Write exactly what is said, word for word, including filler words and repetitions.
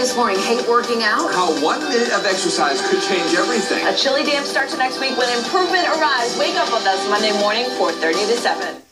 this morning. Hate working out? How one minute of exercise could change everything. A chilly damp start to next week when improvement arrives. Wake up with us Monday morning, four thirty to seven.